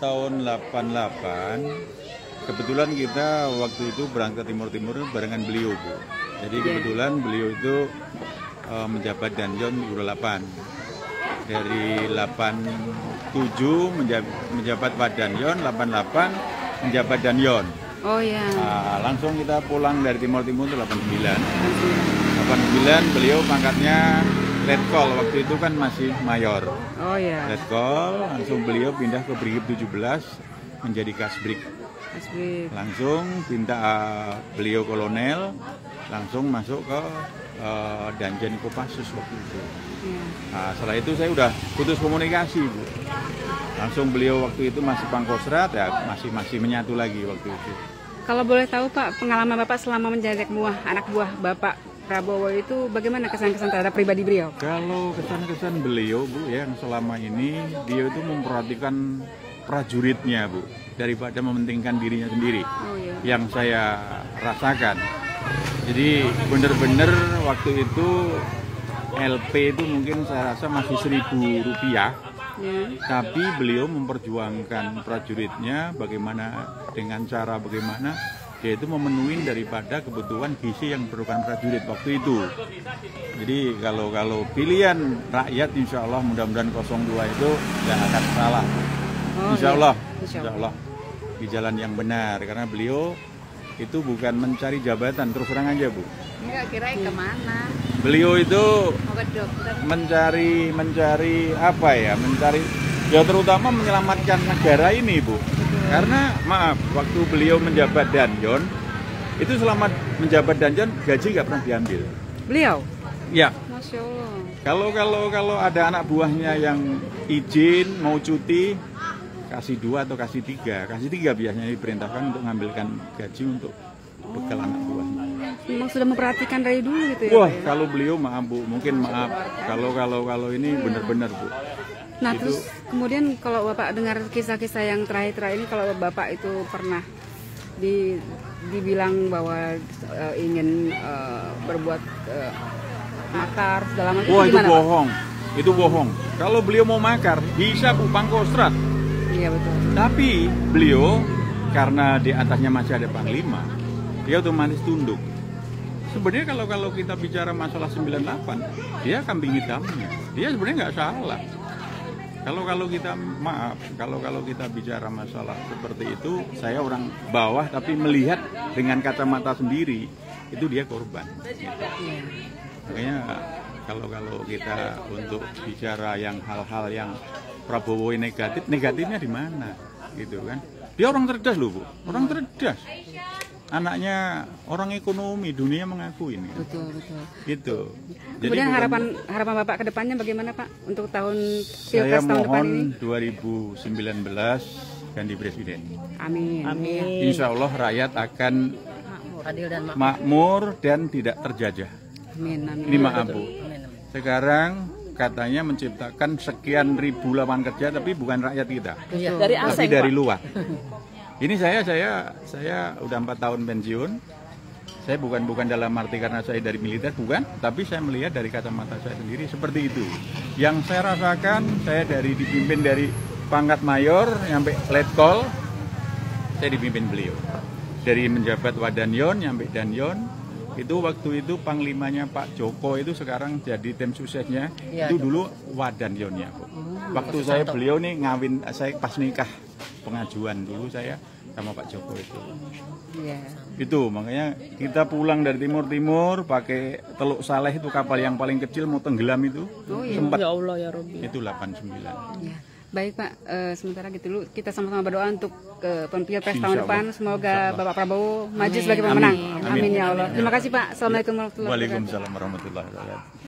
tahun 88, kebetulan kita waktu itu berangkat Timur Timur barengan beliau, Bu. Jadi kebetulan beliau itu menjabat Danjon udah 8. Dari 87 menjabat Padanyon, 88 menjabat Danyon. Oh ya. Nah, langsung kita pulang dari Timur Timur itu 89. 89 beliau pangkatnya Letkol, waktu itu kan masih mayor. Oh ya. Letkol, langsung beliau pindah ke Brigif 17 menjadi Kasbrik. Langsung pindah beliau kolonel, langsung masuk ke Danjen Kopassus waktu itu. Nah, setelah itu saya udah putus komunikasi, Bu. Langsung beliau waktu itu masih Pangkostrat, ya masih menyatu lagi waktu itu. Kalau boleh tahu Pak, pengalaman Bapak selama menjadi anak buah Bapak Prabowo itu bagaimana kesan-kesan terhadap pribadi beliau? Kalau kesan-kesan beliau, Bu, ya, yang selama ini dia itu memperhatikan prajuritnya, Bu, daripada mementingkan dirinya sendiri. Oh, iya. Yang saya rasakan. Jadi benar-benar waktu itu LP itu mungkin saya rasa masih Rp1.000, ya. Tapi beliau memperjuangkan prajuritnya bagaimana dengan cara bagaimana dia itu memenuhi daripada kebutuhan gizi yang diperlukan prajurit waktu itu. Jadi kalau pilihan rakyat, insya Allah mudah-mudahan 02 itu tidak akan salah. Insya Allah di jalan yang benar, karena beliau itu bukan mencari jabatan, terus terang aja, Bu. Enggak, kirain kemana? Beliau itu mencari apa ya? Mencari ya terutama menyelamatkan negara ini, Bu. Karena maaf, waktu beliau menjabat Danjon, itu selama menjabat Danjon gaji nggak pernah diambil. Beliau? Ya. Masya Allah. Kalau ada anak buahnya yang izin mau cuti, kasih 2 atau kasih 3. Kasih 3 biasanya diperintahkan untuk mengambilkan gaji untuk bekal anak buahnya. Memang sudah memperhatikan dari dulu gitu ya? Wah, Pak, ya? kalau beliau maaf, Bu, mungkin maaf. Kalau ini benar-benar, Bu. Nah, itu, terus kemudian kalau Bapak dengar kisah-kisah yang terakhir ini, kalau Bapak itu pernah dibilang bahwa ingin berbuat makar segala macam, wah, itu gimana, bohong. Pak? Itu bohong. Kalau beliau mau makar, bisa, Bu, Pangkostrat. Iya, betul. Tapi beliau karena di atasnya masih ada Panglima, dia otomatis tunduk. Sebenarnya kalau kita bicara masalah 98, dia kambing hitamnya. Dia sebenarnya nggak salah. Kalau kita maaf, kalau kita bicara masalah seperti itu, saya orang bawah tapi melihat dengan kacamata sendiri, itu dia korban. Gitu. Makanya kalau kita untuk bicara yang hal-hal yang Prabowo negatifnya di mana, gitu kan? Dia orang cerdas loh, Bu, orang cerdas. Anaknya orang ekonomi, dunia mengakui ini. Betul. Gitu. Kemudian jadi harapan Bapak ke depannya bagaimana, Pak, untuk tahun saya Pilpres tahun depan ini? mohon 2019 ganti presiden. Amin. Insya Allah rakyat akan adil dan makmur dan tidak terjajah. Amin. Ini maaf, Bu. Sekarang katanya menciptakan sekian ribu lapangan kerja, tapi bukan rakyat kita, dari asing, tapi dari Pak. luar. Ini saya udah 4 tahun pensiun. Saya bukan dalam arti karena saya dari militer, bukan, tapi saya melihat dari kacamata saya sendiri seperti itu. Yang saya rasakan, saya dipimpin dari pangkat mayor sampai letkol, saya dipimpin beliau. Dari menjabat Wadanyon sampai Danyon, itu waktu itu panglimanya Pak Joko itu sekarang jadi tim suksesnya, ya, itu dulu Wadanyonnya. Waktu saya beliau nih ngawin, saya pas nikah pengajuan dulu saya sama Pak Joko itu. Itu makanya kita pulang dari Timur pakai Teluk Saleh, itu kapal yang paling kecil mau tenggelam itu. Sempat. Ya Allah ya Rabbi. Itu 89. Ya. Baik, Pak, sementara gitu dulu kita sama-sama berdoa untuk Pilpres tahun depan, semoga Bapak Prabowo maju sebagai pemenang. Amin ya Allah. Terima kasih, Pak. Assalamualaikum warahmatullahi wabarakatuh. Waalaikumsalam warahmatullahi wabarakatuh.